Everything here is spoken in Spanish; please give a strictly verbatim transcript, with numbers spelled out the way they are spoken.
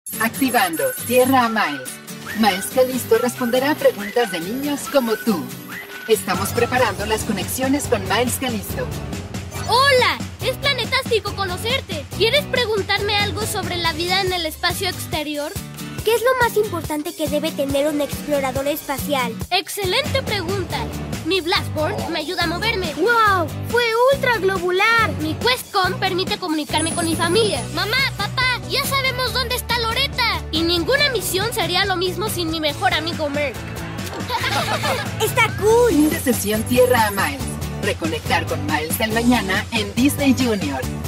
Activando Tierra a Miles. Miles Calisto responderá a preguntas de niños como tú. Estamos preparando las conexiones con Miles Calisto. ¡Hola! Es planetástico conocerte. ¿Quieres preguntarme algo sobre la vida en el espacio exterior? ¿Qué es lo más importante que debe tener un explorador espacial? ¡Excelente pregunta! Mi Blastboard me ayuda a moverme. ¡Wow! ¡Fue ultra globular! Mi QuestCom permite comunicarme con mi familia. Mamá, papá, ya sabemos dónde está Loretta. Y ninguna misión sería lo mismo sin mi mejor amigo Merc. ¡Está cool! Fin de sesión Tierra a Miles. Reconectar con Miles del mañana en Disney Junior.